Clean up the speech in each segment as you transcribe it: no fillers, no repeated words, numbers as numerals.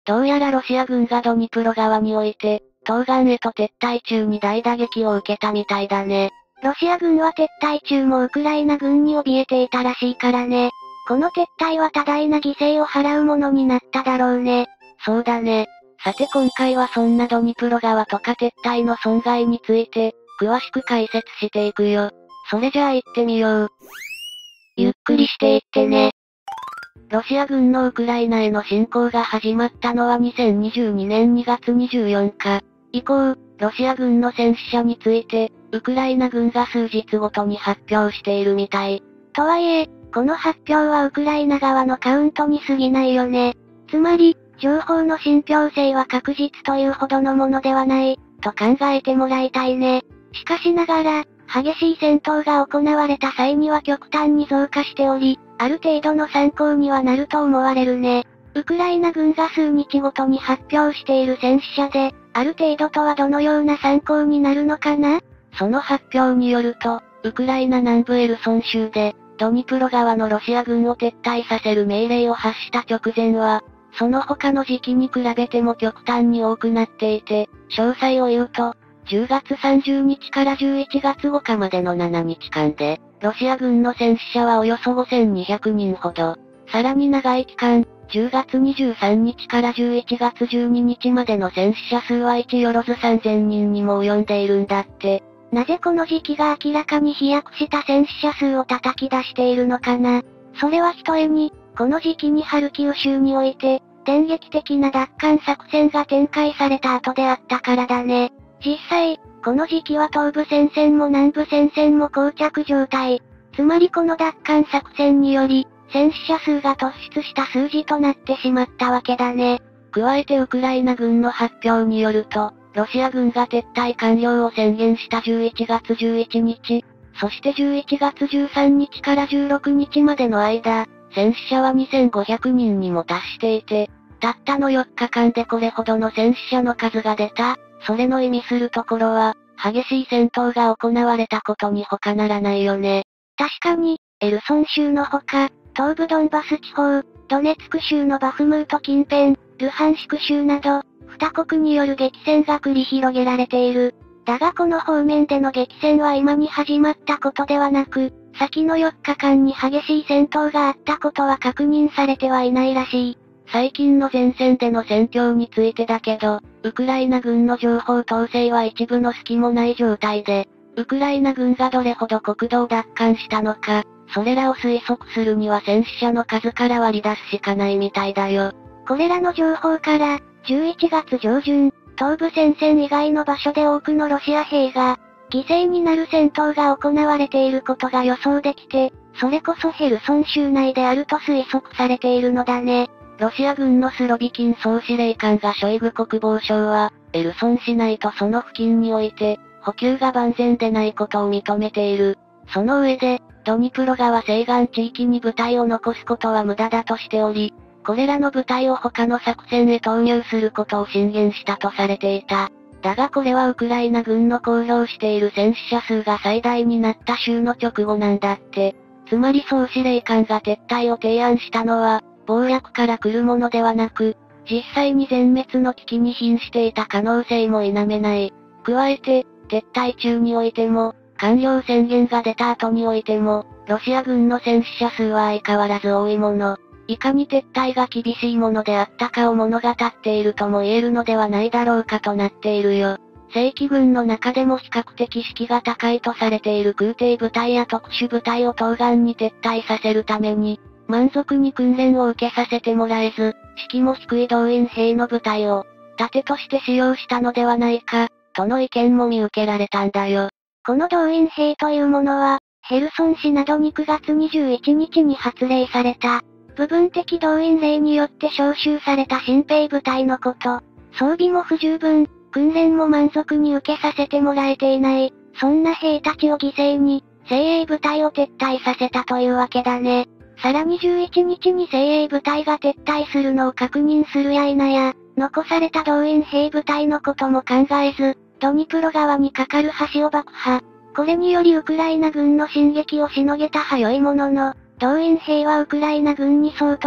どうやらロシア軍がドニプロ川において、東岸へと撤退中に大打撃を受けたみたいだね。 ロシア軍は撤退中もウクライナ軍に怯えていたらしいからね。この撤退は多大な犠牲を払うものになっただろうね。 そうだね。さて今回はそんなドニプロ川とか撤退の損害について、詳しく解説していくよ。それじゃあ行ってみよう。ゆっくりしていってね。ロシア軍のウクライナへの侵攻が始まったのは2022年2月24日。以降、ロシア軍の戦死者について、ウクライナ軍が数日ごとに発表しているみたい。 とはいえ、この発表はウクライナ側のカウントに過ぎないよね。つまり、情報の信憑性は確実というほどのものではない、と考えてもらいたいね。しかしながら、激しい戦闘が行われた際には極端に増加しており、ある程度の参考にはなると思われるね。ウクライナ軍が数日ごとに発表している戦死者で、ある程度とはどのような参考になるのかな？ その発表によると、ウクライナ南部エルソン州で、ドニプロ川のロシア軍を撤退させる命令を発した直前は、その他の時期に比べても極端に多くなっていて、詳細を言うと、10月30日から11月5日までの7日間で、ロシア軍の戦死者はおよそ5200人ほど。さらに長い期間、10月23日から11月12日までの戦死者数は1よろず3000人にも及んでいるんだって。 なぜこの時期が明らかに飛躍した戦死者数を叩き出しているのかな？それはひとえに、この時期にハルキウ州において、電撃的な奪還作戦が展開された後であったからだね。実際、この時期は東部戦線も南部戦線も膠着状態。つまりこの奪還作戦により、戦死者数が突出した数字となってしまったわけだね。 加えてウクライナ軍の発表によると、ロシア軍が撤退完了を宣言した11月11日、そして11月13日から16日までの間、戦死者は2500人にも達していて、たったの4日間でこれほどの戦死者の数が出た。それの意味するところは、激しい戦闘が行われたことに他ならないよね。 確かに、エルソン州のほか、東部ドンバス地方、ドネツク州のバフムート近辺、ルハンシク州など、二国による激戦が繰り広げられている。だがこの方面での激戦は今に始まったことではなく、先の4日間に激しい戦闘があったことは確認されてはいないらしい。 最近の前線での戦況についてだけど、ウクライナ軍の情報統制は一部の隙もない状態で、ウクライナ軍がどれほど国土を奪還したのか、それらを推測するには戦死者の数から割り出すしかないみたいだよ。 これらの情報から、11月上旬、東部戦線以外の場所で多くのロシア兵が、犠牲になる戦闘が行われていることが予想できて、それこそヘルソン州内であると推測されているのだね。 ロシア軍のスロビキン総司令官がショイグ国防相は、エルソン市内とその付近において、補給が万全でないことを認めている。その上で、ドニプロ川西岸地域に部隊を残すことは無駄だとしており、これらの部隊を他の作戦へ投入することを進言したとされていた。だがこれはウクライナ軍の公表している戦死者数が最大になった週の直後なんだって。つまり総司令官が撤退を提案したのは、謀略から来るものではなく、実際に全滅の危機に瀕していた可能性も否めない。加えて、撤退中においても、完了宣言が出た後においても、ロシア軍の戦死者数は相変わらず多いもの。いかに撤退が厳しいものであったかを物語っているとも言えるのではないだろうかとなっているよ。正規軍の中でも比較的士気が高いとされている空挺部隊や特殊部隊を東岸に撤退させるために、満足に訓練を受けさせてもらえず、士気も低い動員兵の部隊を、盾として使用したのではないか、との意見も見受けられたんだよ。 この動員兵というものは、ヘルソン市などに9月21日に発令された、部分的動員令によって招集された新兵部隊のこと。装備も不十分、訓練も満足に受けさせてもらえていない、そんな兵たちを犠牲に、精鋭部隊を撤退させたというわけだね。さらに11日に精鋭部隊が撤退するのを確認するや否や、残された動員兵部隊のことも考えず、ドニプロ川に架かる橋を爆破。これによりウクライナ軍の進撃をしのげたは良いものの、動員兵はウクライナ軍に相当、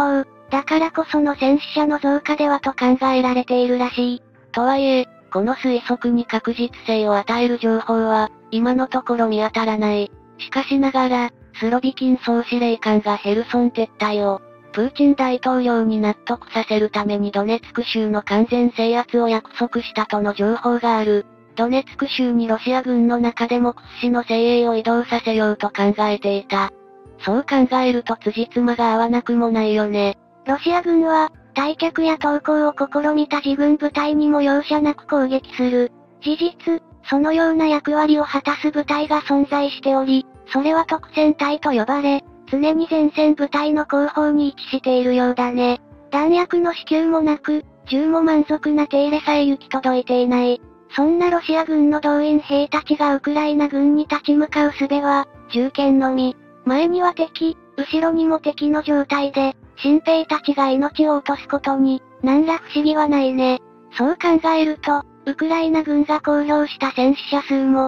だからこその戦死者の増加ではと考えられているらしい。 とはいえ、この推測に確実性を与える情報は、今のところ見当たらない。しかしながら、スロビキン総司令官がヘルソン撤退を、プーチン大統領に納得させるためにドネツク州の完全制圧を約束したとの情報がある。ドネツク州にロシア軍の中でも屈指の精鋭を移動させようと考えていた。そう考えると辻褄が合わなくもないよね。 ロシア軍は、退却や投降を試みた自軍部隊にも容赦なく攻撃する。事実、そのような役割を果たす部隊が存在しており、それは特戦隊と呼ばれ、常に前線部隊の後方に位置しているようだね。弾薬の支給もなく、銃も満足な手入れさえ行き届いていない。そんなロシア軍の動員兵たちがウクライナ軍に立ち向かう術は、銃剣のみ。前には敵、後ろにも敵の状態で、新兵たちが命を落とすことに、何ら不思議はないね。そう考えると、ウクライナ軍が公表した戦死者数も、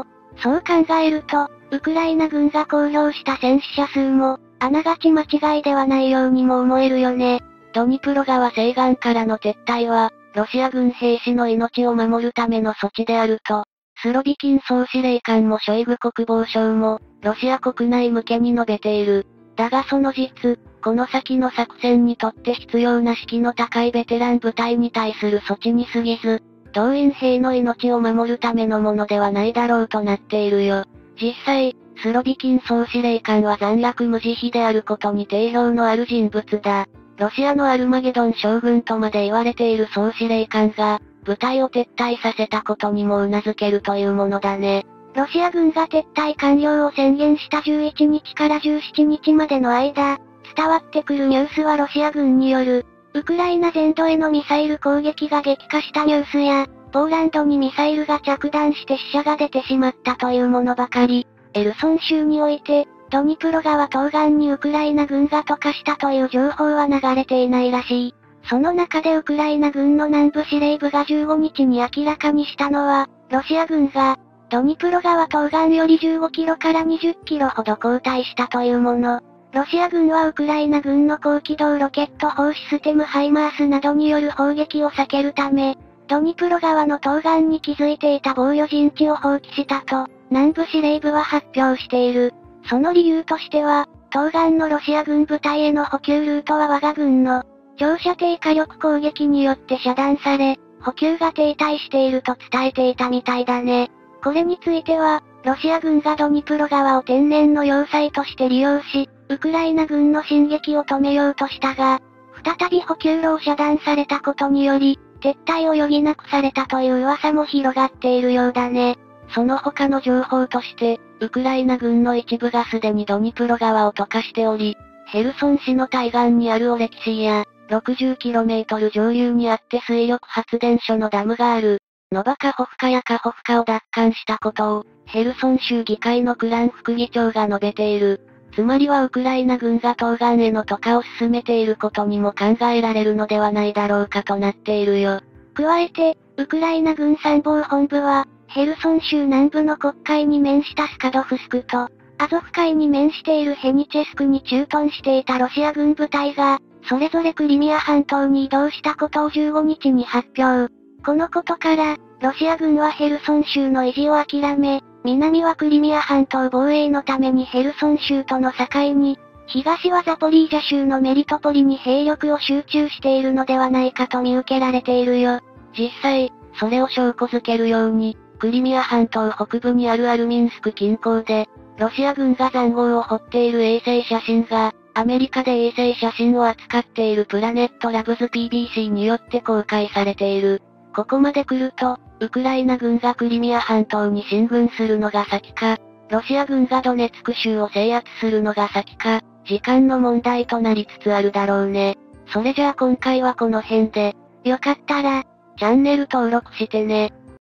あながち間違いではないようにも思えるよね。 ドニプロ川西岸からの撤退は、ロシア軍兵士の命を守るための措置であると、スロビキン総司令官もショイグ国防相も、ロシア国内向けに述べている。だがその実、この先の作戦にとって必要な士気の高いベテラン部隊に対する措置に過ぎず、動員兵の命を守るためのものではないだろうとなっているよ。実際、スロビキン総司令官は残虐無慈悲であることに定評のある人物だ。ロシアのアルマゲドン将軍とまで言われている総司令官が、部隊を撤退させたことにも頷けるというものだね。 ロシア軍が撤退完了を宣言した11日から17日までの間、伝わってくるニュースはロシア軍による、ウクライナ全土へのミサイル攻撃が激化したニュースや、ポーランドにミサイルが着弾して死者が出てしまったというものばかり。エルソン州において、ドニプロ川東岸にウクライナ軍が溶かしたという情報は流れていないらしい。その中でウクライナ軍の南部司令部が15日に明らかにしたのは、ロシア軍が、ドニプロ川東岸より15キロから20キロほど後退したというもの。ロシア軍はウクライナ軍の高機動ロケット砲システムハイマースなどによる砲撃を避けるため、ドニプロ川の東岸に築いていた防御陣地を放棄したと、南部司令部は発表している。その理由としては、東岸のロシア軍部隊への補給ルートは我が軍の長射程火力攻撃によって遮断され、補給が停滞していると伝えていたみたいだね。これについては、ロシア軍がドニプロ川を天然の要塞として利用し、ウクライナ軍の進撃を止めようとしたが、再び補給路を遮断されたことにより、撤退を余儀なくされたという噂も広がっているようだね。 その他の情報として、ウクライナ軍の一部がすでにドニプロ川を溶かしており、ヘルソン市の対岸にあるオレキシーや、60km 上流にあって水力発電所のダムがある、ノバカホフカやカホフカを奪還したことを、ヘルソン州議会のクラン副議長が述べている。つまりはウクライナ軍が東岸への渡河を進めていることにも考えられるのではないだろうかとなっているよ。 加えて、ウクライナ軍参謀本部は、ヘルソン州南部の黒海に面したスカドフスクと、アゾフ海に面しているヘニチェスクに駐屯していたロシア軍部隊が、それぞれクリミア半島に移動したことを15日に発表。このことから、ロシア軍はヘルソン州の維持を諦め、南はクリミア半島防衛のためにヘルソン州との境に、東はザポリージャ州のメリトポリに兵力を集中しているのではないかと見受けられているよ。 実際、それを証拠づけるように、クリミア半島北部にあるアルミンスク近郊で、ロシア軍が塹壕を掘っている衛星写真が、アメリカで衛星写真を扱っているプラネットラブズ PBC によって公開されている。ここまで来ると、ウクライナ軍がクリミア半島に進軍するのが先か、ロシア軍がドネツク州を制圧するのが先か、時間の問題となりつつあるだろうね。それじゃあ今回はこの辺で、 よかったら、 チャンネル登録してね。